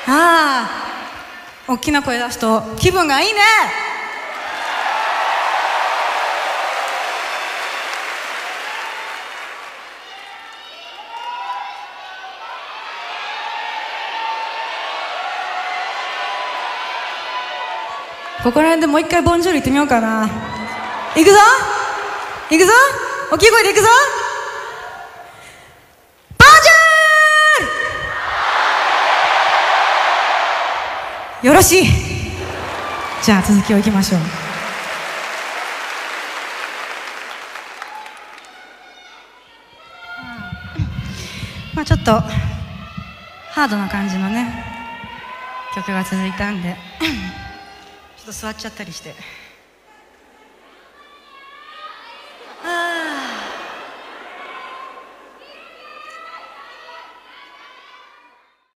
ああ、大きな声出すと気分がいいね。ここら辺でもう一回ボンジョール行ってみようかな。行くぞ行くぞ、大きい声で行くぞ。ボンジョール。よろしい。じゃあ続きをいきましょう。まあちょっとハードな感じのね曲が続いたんでちょっと座っちゃったりして。